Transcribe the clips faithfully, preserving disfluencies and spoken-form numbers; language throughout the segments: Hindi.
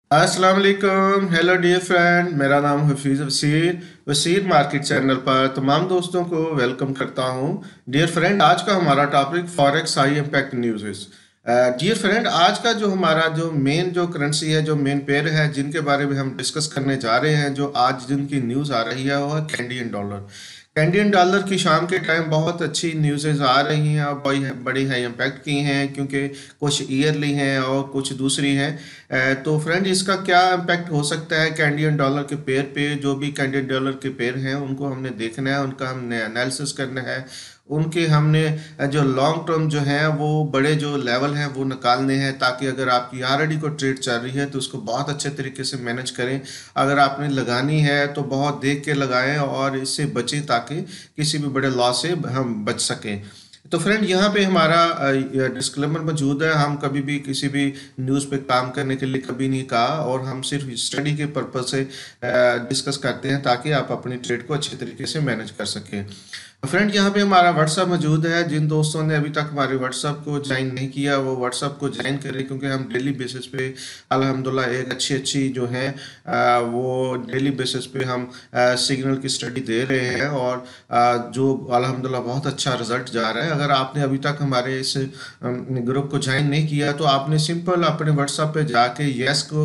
अस्सलाम वालेकुम। हेलो डियर फ्रेंड, मेरा नाम हफीज़ वसीर वसीर मार्केट चैनल पर तमाम दोस्तों को वेलकम करता हूं। डियर फ्रेंड, आज का हमारा topic forex high impact news है। डियर फ्रेंड, आज का जो हमारा जो मेन जो करेंसी है, जो मेन पेयर है जिनके बारे में हम डिस्कस करने जा रहे हैं, जो आज जिनकी न्यूज़ आ रही है वो है कैनेडियन डॉलर। कैनेडियन डॉलर की शाम के टाइम बहुत अच्छी न्यूज़ेज आ रही हैं और बड़ी बड़ी हाई इम्पैक्ट की हैं, क्योंकि कुछ ईयरली हैं और कुछ दूसरी हैं। अ, तो फ्रेंड, इसका क्या इम्पैक्ट हो सकता है कैनेडियन डॉलर के पेयर पे? जो भी कैनेडियन डॉलर के पेयर हैं उनको हमने देखना है, उनका हमने एनालिसिस करना है, उनके हमने अ, जो लॉन्ग टर्म जो है वो बड़े जो लेवल हैं वो निकालने हैं, ताकि अगर आपकी ऑलरेडी को ट्रेड चल रही है तो उसको बहुत अच्छे तरीके से मैनेज करें। अगर आपने लगानी है तो बहुत देख के लगाएं और इससे बचें, ताकि किसी भी बड़े लॉस से हम बच सकें। तो फ्रेंड, यहाँ पे हमारा डिस्क्लेमर मौजूद है। हम कभी भी किसी भी न्यूज़ पे काम करने के लिए कभी नहीं कहा, और हम सिर्फ स्टडी के पर्पज से डिस्कस करते हैं, ताकि आप अपनी ट्रेड को अच्छे तरीके से मैनेज कर सकें। फ्रेंड, यहाँ पे हमारा व्हाट्सअप मौजूद है। जिन दोस्तों ने अभी तक हमारे व्हाट्सअप को ज्वाइन नहीं किया वो व्हाट्सअप को ज्वाइन करें, क्योंकि हम डेली बेसिस पे अल्हम्दुलिल्लाह एक अच्छी अच्छी जो है आ, वो डेली बेसिस पे हम आ, सिग्नल की स्टडी दे रहे हैं, और आ, जो अल्हम्दुलिल्लाह बहुत अच्छा रिजल्ट जा रहा है। अगर आपने अभी तक हमारे इस ग्रुप को ज्वाइन नहीं किया तो आपने सिंपल अपने व्हाट्सअप पे जाके यस को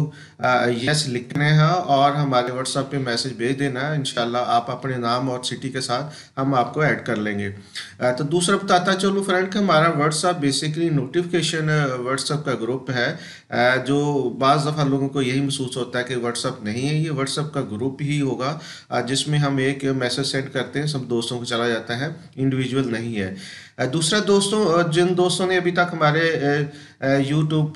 यस लिखना है और हमारे व्हाट्सएप पे मैसेज भेज देना है। इंशाल्लाह आप अपने नाम और सिटी के साथ हम आपको ऐड कर लेंगे। अ, तो दूसरा बताता चलो फ्रेंड कि हमारा व्हाट्सएप बेसिकली नोटिफिकेशन व्हाट्सएप का ग्रुप है। अ, जो बाज़ दफ़ा लोगों को यही महसूस होता है कि व्हाट्सएप नहीं है, ये व्हाट्सएप का ग्रुप ही होगा, अ, जिसमें हम एक मैसेज सेंड करते हैं, सब दोस्तों को चला जाता है, इंडिविजुअल नहीं है। अ, दूसरा दोस्तों, अ, जिन दोस्तों ने अभी तक हमारे यूट्यूब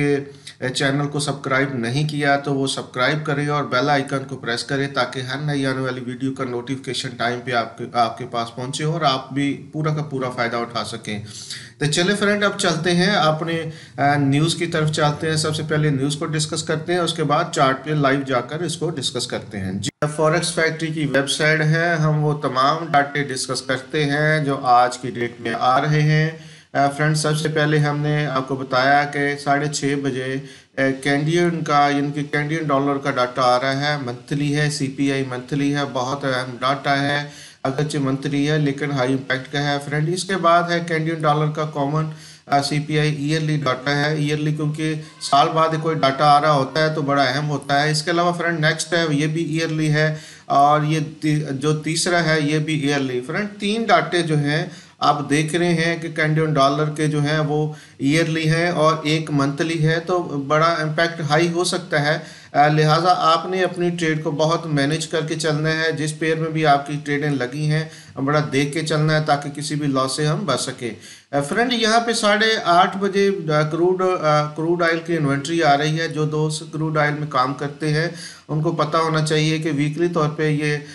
के चैनल को सब्सक्राइब नहीं किया तो वो सब्सक्राइब करें और बेल आइकन को प्रेस करें, ताकि हर नई आने वाली वीडियो का नोटिफिकेशन टाइम पे आपके आपके पास पहुंचे और आप भी पूरा का पूरा फ़ायदा उठा सकें। तो चले फ्रेंड, अब चलते हैं अपने न्यूज़ की तरफ चलते हैं। सबसे पहले न्यूज़ को डिस्कस करते हैं, उसके बाद चार्ट पे लाइव जाकर इसको डिस्कस करते हैं। जी, फॉरेक्स फैक्ट्री की वेबसाइट है, हम वो तमाम डाटे डिस्कस करते हैं जो आज की डेट में आ रहे हैं। फ्रेंड्स, सबसे पहले हमने आपको बताया कि साढ़े छः बजे कैनेडियन का, इनके कैनेडियन डॉलर का डाटा आ रहा है। मंथली है, सीपीआई मंथली है, बहुत अहम डाटा है। अगरचे मंथली है लेकिन हाई इम्पैक्ट का है फ्रेंड। इसके बाद है कैनेडियन डॉलर का कॉमन सीपीआई ईयरली डाटा है। ईयरली क्योंकि साल बाद कोई डाटा आ रहा होता है तो बड़ा अहम होता है। इसके अलावा फ्रेंड नेक्स्ट है, ये भी ईयरली है, और ये ती, जो तीसरा है ये भी ईयरली। फ्रेंड, तीन डाटे जो हैं आप देख रहे हैं कि कैनेडियन डॉलर के जो है वो ईयरली है और एक मंथली है, तो बड़ा इम्पैक्ट हाई हो सकता है। लिहाजा आपने अपनी ट्रेड को बहुत मैनेज करके चलना है। जिस पेयर में भी आपकी ट्रेडें लगी हैं बड़ा देख के चलना है, ताकि किसी भी लॉस से हम बच सके। फ्रेंड, यहाँ पे साढ़े आठ बजे क्रूड क्रूड ऑयल की इन्वेंट्री आ रही है। जो दोस्त क्रूड ऑयल में काम करते हैं उनको पता होना चाहिए कि वीकली तौर पे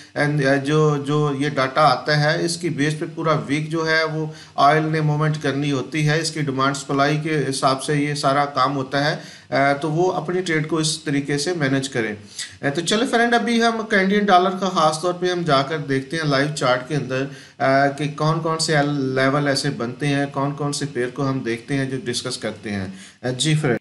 ये जो जो ये डाटा आता है, इसकी बेस पे पूरा वीक जो है वो ऑयल ने मूवमेंट करनी होती है। इसकी डिमांड सप्लाई के हिसाब से ये सारा काम होता है, तो वो अपनी ट्रेड को इस तरीके से मैनेज करें। तो चलो फ्रेंड, अभी हम कैनेडियन डॉलर का खास तौर पे हम जाकर देखते हैं लाइव चार्ट के अंदर कि कौन कौन से लेवल ऐसे बनते हैं, कौन कौन से पेयर को हम देखते हैं, जो डिस्कस करते हैं। जी फ्रेंड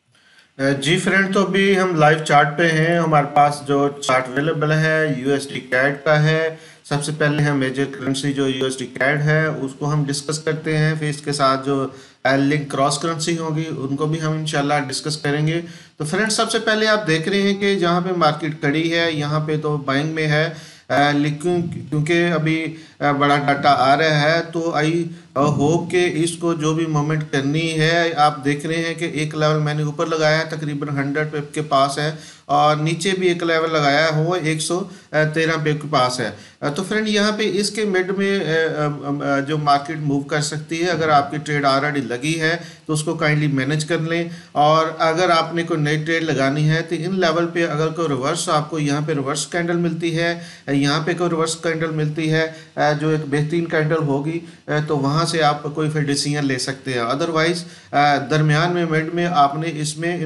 जी फ्रेंड तो अभी हम लाइव चार्ट पे हैं। हमारे पास जो चार्ट अवेलेबल है यूएसडी कैड का है। सबसे पहले हम मेजर करेंसी जो यूएसडी कैड है उसको हम डिस्कस करते हैं, फिर इसके साथ जो लिंक क्रॉस करेंसी होगी उनको भी हम इंशाल्लाह डिस्कस करेंगे। तो फ्रेंड्स, सबसे पहले आप देख रहे हैं कि जहाँ पे मार्केट खड़ी है यहाँ पे तो बाइंग में है, लेकिन क्योंकि अभी बड़ा डाटा आ रहा है तो आई होप के इसको जो भी मूवमेंट करनी है। आप देख रहे हैं कि एक लेवल मैंने ऊपर लगाया है तकरीबन हंड्रेड पे के पास है, और नीचे भी एक लेवल लगाया है वो एक सौ तेरह पे के पास है। तो फ्रेंड, यहाँ पे इसके मिड में जो मार्केट मूव कर सकती है। अगर आपकी ट्रेड ऑलरेडी लगी है तो उसको काइंडली मैनेज कर लें, और अगर आपने कोई नई ट्रेड लगानी है तो इन लेवल पे अगर कोई रिवर्स, आपको यहाँ पे रिवर्स कैंडल मिलती है, यहाँ पे कोई रिवर्स कैंडल मिलती है जो एक बेहतरीन कैंडल होगी, तो वहाँ से आप कोई फिर डिसीजन ले सकते हैं। अदरवाइज दरमियान में मिड में आपने इसमें इन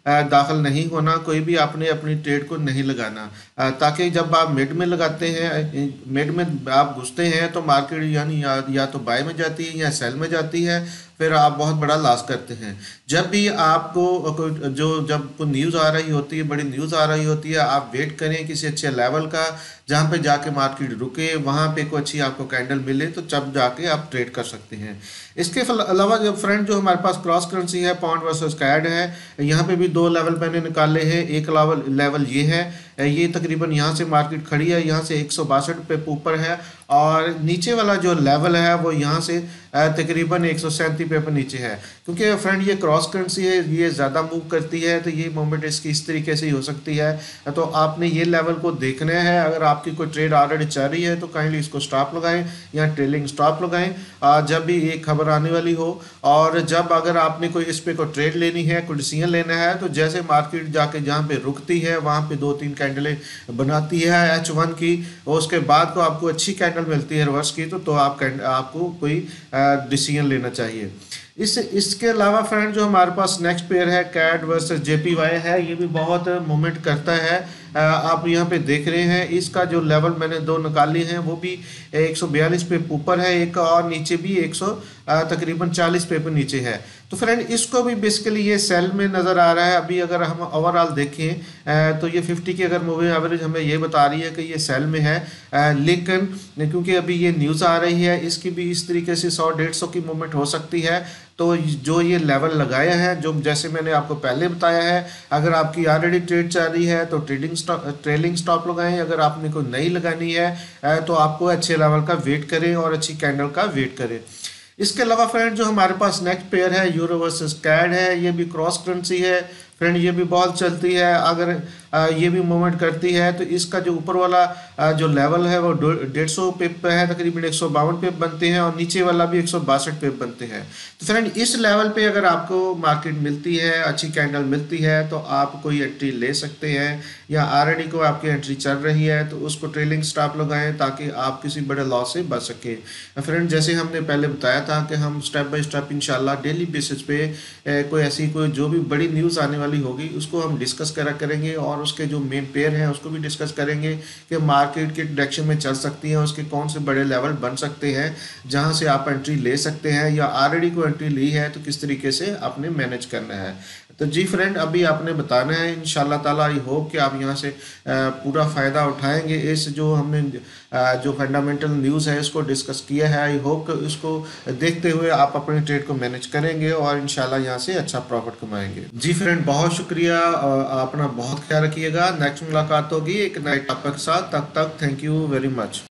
दाखिल नहीं होना, कोई भी आपने अपनी ट्रेड को नहीं लगाना, ताकि जब आप मिड में लगाते हैं, मिड में आप घुसते हैं तो मार्केट यानी या, या तो बाय में जाती है या सेल में जाती है, फिर आप बहुत बड़ा लॉस करते हैं। जब भी आपको जो जब कोई न्यूज़ आ रही होती है, बड़ी न्यूज़ आ रही होती है, आप वेट करें किसी अच्छे लेवल का जहाँ पे जाके मार्केट रुके, वहाँ पे कोई अच्छी आपको कैंडल मिले तो जब जाके आप ट्रेड कर सकते हैं। इसके अलावा जो फ्रेंड जो हमारे पास क्रॉस करेंसी है, पाउंड वर्सेस कैड है, यहाँ पे भी दो लेवल मैंने निकाले हैं। एक लेवल लेवल ये है, ये तकरीबन यहाँ से मार्केट खड़ी है, यहाँ से एक सौ बासठ पे ऊपर है, और नीचे वाला जो लेवल है वो यहाँ से तकरीबन एक सौ सैंतीस पे पर नीचे है। क्योंकि फ्रेंड ये क्रॉस करेंसी है, ये ज़्यादा मूव करती है, तो ये मूवमेंट इसकी इस तरीके से ही हो सकती है। तो आपने ये लेवल को देखना है। अगर आपकी कोई ट्रेड ऑलरेडी चल रही है तो काइंडली इसको स्टॉप लगाएं या ट्रेलिंग स्टॉप लगाएं जब भी एक खबर आने वाली हो। और जब अगर आपने कोई इस पे कोई ट्रेड लेनी है, कोई डिसीजन लेना है, तो जैसे मार्केट जाके जहाँ पे रुकती है वहाँ पे दो तीन कैंडलें बनाती है एच वन की, और उसके बाद को आपको अच्छी कैंडल मिलती है रिवर्स की, तो, तो आप आपको कोई डिसीजन लेना चाहिए। इस इसके अलावा फ्रेंड जो हमारे पास नेक्स्ट पेयर है कैड वर्सेस जेपीवाई है, ये भी बहुत मूवमेंट करता है। आप यहाँ पे देख रहे हैं इसका जो लेवल मैंने दो निकाले हैं वो भी एक सौ बयालीस पे ऊपर है एक, और नीचे भी एक सौ तकरीबन चालीस पे पर नीचे है। तो फ्रेंड इसको भी बेसिकली ये सेल में नज़र आ रहा है। अभी अगर हम ओवरऑल देखें तो ये फिफ्टी की अगर मूविंग एवरेज हमें ये बता रही है कि ये सेल में है, लेकिन क्योंकि अभी ये न्यूज़ आ रही है इसकी भी इस तरीके से सौ डेढ़ सौ की मूवमेंट हो सकती है। तो जो ये लेवल लगाया है, जो जैसे मैंने आपको पहले बताया है, अगर आपकी ऑलरेडी ट्रेड चल रही है तो ट्रेडिंग स्टॉप ट्रेलिंग स्टॉप लगाएं। अगर आपने कोई नई लगानी है तो आपको अच्छे लेवल का वेट करें और अच्छी कैंडल का वेट करें। इसके अलावा फ्रेंड जो हमारे पास नेक्स्ट पेयर है यूरो वर्सेस कैड है, ये भी क्रॉस करेंसी है फ्रेंड, ये भी बहुत चलती है। अगर ये भी मूवमेंट करती है तो इसका जो ऊपर वाला जो लेवल है वो डेढ़ सौ पिप पे है, तकरीबन एक सौ बावन पिप बनते हैं, और नीचे वाला भी एक सौ बासठ पिप बनते हैं। तो फ्रेंड इस लेवल पे अगर आपको मार्केट मिलती है, अच्छी कैंडल मिलती है, तो आप कोई एंट्री ले सकते हैं, या ऑलरेडी को आपकी एंट्री चल रही है तो उसको ट्रेलिंग स्टॉप लगाएं ताकि आप किसी बड़े लॉस से बच सके। फ्रेंड जैसे हमने पहले बताया था कि हम स्टेप बाय स्टेप इंशाल्लाह डेली बेसिस पे कोई ऐसी कोई जो भी बड़ी न्यूज़ आने वाली होगी उसको हम डिस्कस करा करेंगे, और उसके जो मेन पेयर हैं उसको भी डिस्कस करेंगे कि मार्केट के डायरेक्शन में चल सकती हैं, उसके कौन से बड़े लेवल बन सकते हैं जहां से आप एंट्री ले सकते हैं, या ऑलरेडी को एंट्री ली है तो किस तरीके से आपने मैनेज करना है। तो जी फ्रेंड अभी आपने बताना है इंशाल्लाह ताला। आई होप कि आप यहाँ से पूरा फ़ायदा उठाएंगे। इस जो हमने जो फंडामेंटल न्यूज़ है इसको डिस्कस किया है, आई होप कि इसको देखते हुए आप अपने ट्रेड को मैनेज करेंगे और इंशाल्लाह यहाँ से अच्छा प्रॉफिट कमाएंगे। जी फ्रेंड बहुत शुक्रिया, अपना बहुत ख्याल रखिएगा। नेक्स्ट मुलाकात होगी एक नए टॉपिक के साथ, तब तक थैंक यू वेरी मच।